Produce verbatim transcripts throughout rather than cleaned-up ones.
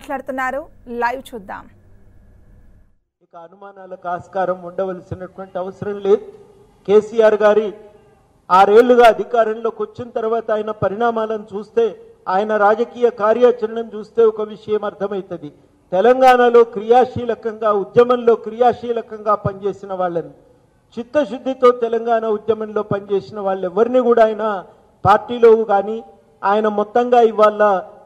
మాట్లాడుతున్నారు. లైవ్ చూద్దాం. ఇక అనుమానాలకు ఆస్కారం ఉండవలసినటువంటి అవసరం లేదు. కేసీఆర్ గారి ఆరేళ్లుగా అధికారంలోకి వచ్చిన తర్వాత ఆయన పరిణామాలను చూస్తే, ఆయన రాజకీయ కార్యాచరణను చూస్తే ఒక విషయం అర్థమవుతుంది. తెలంగాణలో క్రియాశీలకంగా ఉద్యమంలో క్రియాశీలకంగా పనిచేసిన వాళ్ళని, చిత్తశుద్ధితో తెలంగాణ ఉద్యమంలో పనిచేసిన వాళ్ళు ఎవరిని కూడా ఆయన పార్టీలో కానీ ఆయన మొత్తంగా ఇవాళ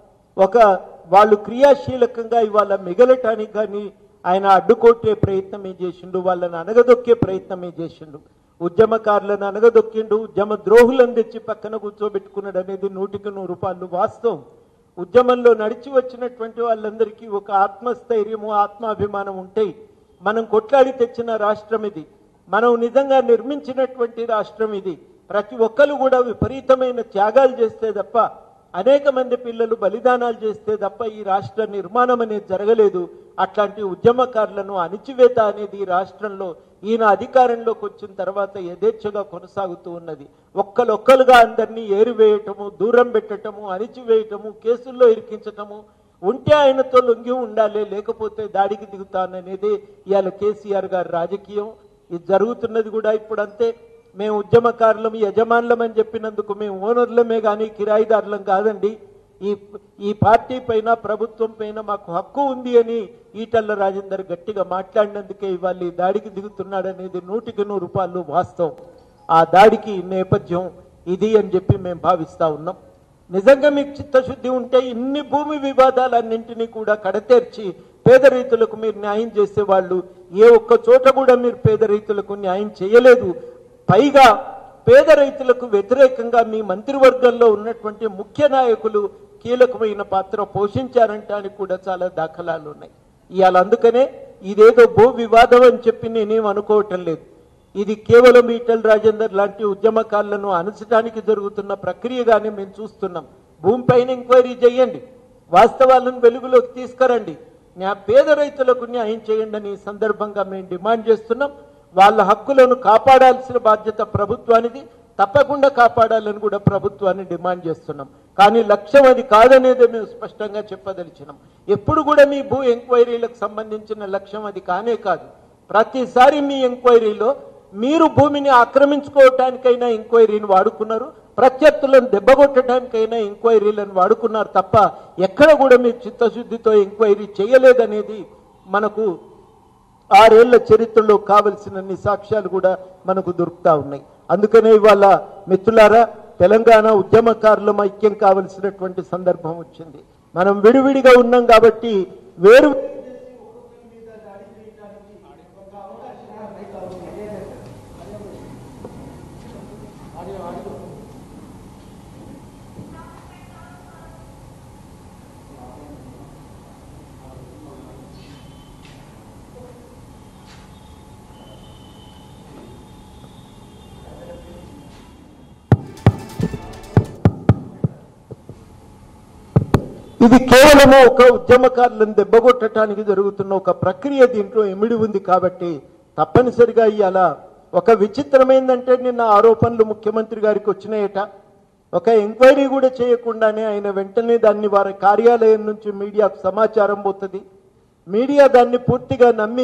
ఒక వాళ్ళు క్రియాశీలకంగా ఇవాళ మిగలటానికి కానీ ఆయన అడ్డుకొట్టే ప్రయత్నమే చేసిండు, వాళ్ళని అనగదొక్కే ప్రయత్నమే చేసిండు. ఉద్యమకారులను అనగదొక్కిండు, ఉద్యమ ద్రోహులను తెచ్చి పక్కన కూర్చోబెట్టుకున్నాడు అనేది నూటికి నూరు రూపాయలు వాస్తవం. ఉద్యమంలో నడిచి వచ్చినటువంటి వాళ్ళందరికీ ఒక ఆత్మస్థైర్యము ఆత్మాభిమానం ఉంటాయి. మనం కొట్లాడి తెచ్చిన రాష్ట్రం ఇది, మనం నిజంగా నిర్మించినటువంటి రాష్ట్రం ఇది. ప్రతి ఒక్కరు కూడా విపరీతమైన త్యాగాలు చేస్తే తప్ప, అనేక మంది పిల్లలు బలిదానాలు చేస్తే తప్ప ఈ రాష్ట్ర నిర్మాణం అనేది జరగలేదు. అట్లాంటి ఉద్యమకారులను అణిచివేత అనేది ఈ రాష్ట్రంలో ఈయన అధికారంలోకి వచ్చిన తర్వాత యథేచ్ఛగా కొనసాగుతూ ఉన్నది. ఒక్కలొక్కలుగా అందరినీ ఏరివేయటము, దూరం పెట్టటము, అణిచివేయటము, కేసుల్లో ఇరికించటము, ఉంటే ఆయనతో లొంగి ఉండాలి, లేకపోతే దాడికి దిగుతాననేది ఇవాళ కేసీఆర్ గారి రాజకీయం. ఇది జరుగుతున్నది కూడా ఇప్పుడు అంతే. మేము ఉద్యమకారులం యజమానులం అని చెప్పినందుకు మేము ఓనర్లమే కానీ కిరాయిదారులం కాదండి. ఈ ఈ పార్టీ పైన ప్రభుత్వం పైన మాకు హక్కు ఉంది అని ఈటెల రాజేందర్ గట్టిగా మాట్లాడినందుకే ఇవాళ ఈ దాడికి దిగుతున్నాడనేది నూటికి నూరు రూపాయలు వాస్తవం. ఆ దాడికి నేపథ్యం ఇది అని చెప్పి మేము భావిస్తూ ఉన్నాం. నిజంగా మీకు చిత్తశుద్ధి ఉంటే ఇన్ని భూమి వివాదాలన్నింటినీ కూడా కడతేర్చి పేద రైతులకు మీరు న్యాయం చేసేవాళ్ళు. ఏ ఒక్క చోట కూడా మీరు పేద రైతులకు న్యాయం చేయలేదు. పైగా పేద రైతులకు వ్యతిరేకంగా మీ మంత్రివర్గంలో ఉన్నటువంటి ముఖ్య నాయకులు కీలకమైన పాత్ర పోషించారంటానికి కూడా చాలా దాఖలాలు ఉన్నాయి. ఇవాళ అందుకనే ఇదేదో భూ వివాదం అని చెప్పి నేనేం అనుకోవటం లేదు. ఇది కేవలం ఈటెల రాజేందర్ లాంటి ఉద్యమకారులను అణచడానికి జరుగుతున్న ప్రక్రియగానే మేము చూస్తున్నాం. భూమిపైన ఎంక్వైరీ చేయండి, వాస్తవాలను వెలుగులోకి తీసుకురండి, న్యా పేద రైతులకు న్యాయం చేయండి అని సందర్భంగా మేము డిమాండ్ చేస్తున్నాం. వాళ్ళ హక్కులను కాపాడాల్సిన బాధ్యత ప్రభుత్వానిది, తప్పకుండా కాపాడాలని కూడా ప్రభుత్వాన్ని డిమాండ్ చేస్తున్నాం. కానీ లక్ష్యం అది కాదనేదే మేము స్పష్టంగా చెప్పదలిచినాం. ఎప్పుడు కూడా మీ భూ ఎంక్వైరీలకు సంబంధించిన లక్ష్యం అది కానే కాదు. ప్రతిసారి మీ ఎంక్వైరీలో మీరు భూమిని ఆక్రమించుకోవటానికైనా ఎంక్వైరీని వాడుకున్నారు, ప్రత్యర్థులను దెబ్బగొట్టడానికైనా ఎంక్వైరీలను వాడుకున్నారు తప్ప ఎక్కడ కూడా మీరు చిత్తశుద్ధితో ఎంక్వైరీ చేయలేదనేది మనకు ఆరేళ్ల చరిత్రలో కావలసినన్ని సాక్ష్యాలు కూడా మనకు దొరుకుతా ఉన్నాయి. అందుకనే ఇవాళ మిత్రులారా, తెలంగాణ ఉద్యమకారులం ఐక్యం కావలసినటువంటి సందర్భం వచ్చింది. మనం విడివిడిగా ఉన్నాం కాబట్టి వేరు ఇది కేవలము ఒక ఉద్యమకారులను దెబ్బగొట్టడానికి జరుగుతున్న ఒక ప్రక్రియ దీంట్లో ఇమిడి ఉంది. కాబట్టి తప్పనిసరిగా ఇవాళ ఒక విచిత్రమైందంటే, నిన్న ఆరోపణలు ముఖ్యమంత్రి గారికి వచ్చినాయట. ఒక ఎంక్వైరీ కూడా చేయకుండానే ఆయన వెంటనే దాన్ని వారి కార్యాలయం నుంచి మీడియాకు సమాచారం పోతుంది. మీడియా దాన్ని పూర్తిగా నమ్మి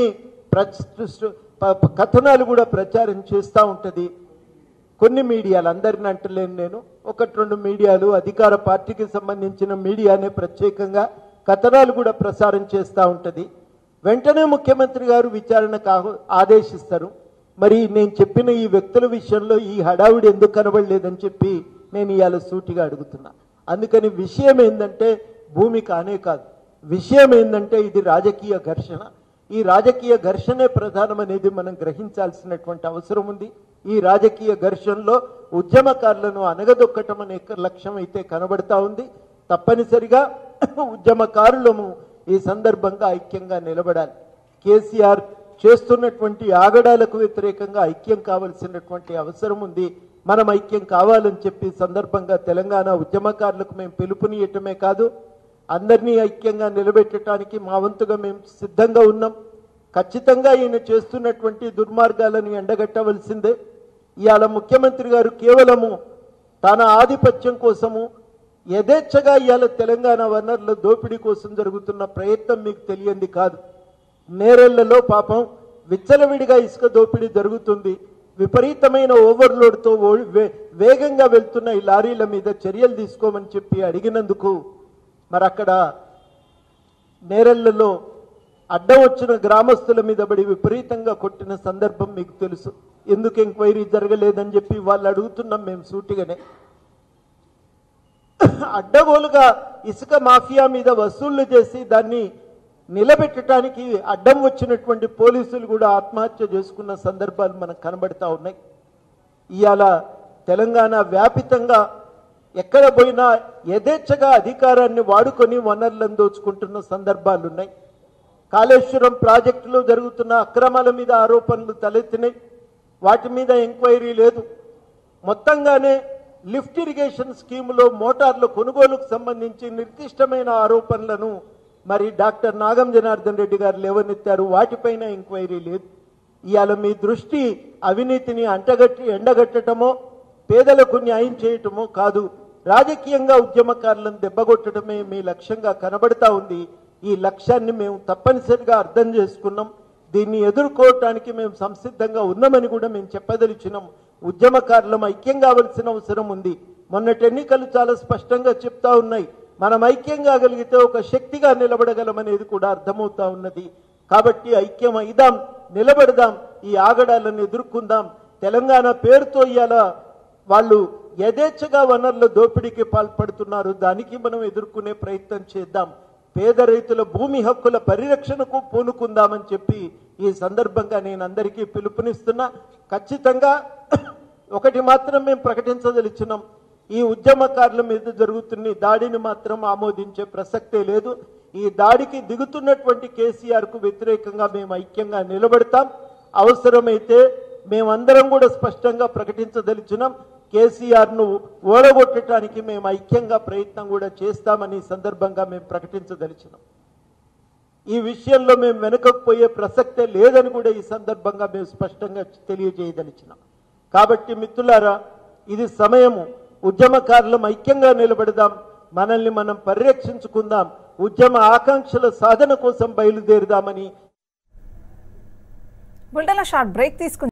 కథనాలు కూడా ప్రచారం చేస్తూ ఉంటుంది. కొన్ని మీడియాలు, అందరిని అంటలేను నేను, ఒకటి రెండు మీడియాలు, అధికార పార్టీకి సంబంధించిన మీడియానే ప్రత్యేకంగా కథనాలు కూడా ప్రసారం చేస్తూ ఉంటుంది. వెంటనే ముఖ్యమంత్రి గారు విచారణకు ఆదేశిస్తారు. మరి నేను చెప్పిన ఈ వ్యక్తుల విషయంలో ఈ హడావుడి ఎందుకు కనబడలేదని చెప్పి నేను ఇవాళ సూటిగా అడుగుతున్నా. అందుకని విషయం ఏంటంటే భూమి కానే కాదు, విషయం ఏంటంటే ఇది రాజకీయ ఘర్షణ. ఈ రాజకీయ ఘర్షణే ప్రధానం అనేది మనం గ్రహించాల్సినటువంటి అవసరం ఉంది. ఈ రాజకీయ ఘర్షణలో ఉద్యమకారులను అనగదొక్కటం అనే లక్ష్యం అయితే కనబడతా ఉంది. తప్పనిసరిగా ఉద్యమకారులము ఈ సందర్భంగా ఐక్యంగా నిలబడాలి. కేసీఆర్ చేస్తున్నటువంటి ఆగడాలకు వ్యతిరేకంగా ఐక్యం కావాల్సినటువంటి అవసరం ఉంది. మనం ఐక్యం కావాలని చెప్పి సందర్భంగా తెలంగాణ ఉద్యమకారులకు మేము పిలుపునియటమే కాదు, అందరినీ ఐక్యంగా నిలబెట్టడానికి మా వంతుగా మేము సిద్ధంగా ఉన్నాం. ఖచ్చితంగా ఈయన చేస్తున్నటువంటి దుర్మార్గాలను ఎండగట్టవలసిందే. ఇవాళ ముఖ్యమంత్రి గారు కేవలము తన ఆధిపత్యం కోసము యథేచ్ఛగా ఇవాళ తెలంగాణ వనరుల దోపిడీ కోసం జరుగుతున్న ప్రయత్నం మీకు తెలియంది కాదు. నేరెళ్లలో పాపం విచ్చలవిడిగా ఇసుక దోపిడీ జరుగుతుంది. విపరీతమైన ఓవర్లోడ్తో వేగంగా వెళ్తున్న ఈ లారీల మీద చర్యలు తీసుకోమని చెప్పి అడిగినందుకు మరి అక్కడ నేరెళ్లలో అడ్డం వచ్చిన గ్రామస్తుల మీద బడి విపరీతంగా కొట్టిన సందర్భం మీకు తెలుసు. ఎందుకు ఎంక్వైరీ జరగలేదని చెప్పి వాళ్ళు అడుగుతున్నాం మేము సూటిగానే. అడ్డగోలుగా ఇసుక మాఫియా మీద వసూళ్లు చేసి దాన్ని నిలబెట్టడానికి అడ్డం వచ్చినటువంటి పోలీసులు కూడా ఆత్మహత్య చేసుకున్న సందర్భాలు మనకు కనబడతా ఉన్నాయి. ఇవాళ తెలంగాణ వ్యాపితంగా ఎక్కడ పోయినా యథేచ్ఛగా అధికారాన్ని వాడుకొని వనరులను దోచుకుంటున్న సందర్భాలు ఉన్నాయి. కాళేశ్వరం ప్రాజెక్టులో జరుగుతున్న అక్రమాల మీద ఆరోపణలు తలెత్తినాయి. వాటి మీద ఎంక్వైరీ లేదు. మొత్తంగానే లిఫ్ట్ ఇరిగేషన్ స్కీములో మోటార్ల కొనుగోలుకు సంబంధించి నిర్దిష్టమైన ఆరోపణలను మరి డాక్టర్ నాగం జనార్దన్ రెడ్డి గారు లేవనెత్తారు. వాటిపైన ఎంక్వైరీ లేదు. ఇవాళ మీ దృష్టి అవినీతిని అంటగట్టి ఎండగట్టడమో పేదలకు న్యాయం చేయటమో కాదు, రాజకీయంగా ఉద్యమకారులను దెబ్బగొట్టడమే మీ లక్ష్యంగా కనబడతా ఉంది. ఈ లక్ష్యాన్ని మేము తప్పనిసరిగా అర్థం చేసుకున్నాం. దీన్ని ఎదుర్కోవటానికి మేము సంసిద్ధంగా ఉన్నామని కూడా మేము చెప్పదలిచినాం. ఉద్యమకారులం ఐక్యం కావాల్సిన అవసరం ఉంది. మొన్నటి ఎన్నికలు చాలా స్పష్టంగా చెప్తా ఉన్నాయి. మనం ఐక్యం కాగలిగితే ఒక శక్తిగా నిలబడగలమనేది కూడా అర్థమవుతా ఉన్నది. కాబట్టి ఐక్యం అయిదాం, నిలబడదాం, ఈ ఆగడాలను ఎదుర్కొందాం. తెలంగాణ పేరుతో ఇవాళ వాళ్ళు యథేచ్ఛగా వనరుల దోపిడీకి పాల్పడుతున్నారు. దానికి మనం ఎదుర్కొనే ప్రయత్నం చేద్దాం. పేద రైతుల భూమి హక్కుల పరిరక్షణకు పూనుకుందామని చెప్పి ఈ సందర్భంగా నేను అందరికీ పిలుపునిస్తున్నా. ఖచ్చితంగా ఒకటి మాత్రం మేము ప్రకటించదలిచినాం, ఈ ఉద్యమకారుల మీద జరుగుతున్న దాడిని మాత్రం ఆమోదించే ప్రసక్తే లేదు. ఈ దాడికి దిగుతున్నటువంటి కేసీఆర్ కు వ్యతిరేకంగా మేము ఐక్యంగా నిలబడతాం. అవసరమైతే మేమందరం కూడా స్పష్టంగా ప్రకటించదలిచినాం, కేసీఆర్ ను ఓడగొట్టడానికి మేము ఐక్యంగా ప్రయత్నం కూడా చేస్తామని సందర్భంగా మేము ప్రకటించదలిచినాం. ఈ విషయంలో మేము వెనుకపోయే ప్రసక్తే లేదని కూడా ఈ సందర్భంగా మేము స్పష్టంగా తెలియజేయదలిచినాం. కాబట్టి మిత్రులారా, ఇది సమయము. ఉద్యమకారులం ఐక్యంగా నిలబడదాం, మనల్ని మనం పరిరక్షించుకుందాం, ఉద్యమ ఆకాంక్షల సాధన కోసం బయలుదేరుదామని బులెటిన్లో షార్ట్ బ్రేక్ తీసుకుందాం.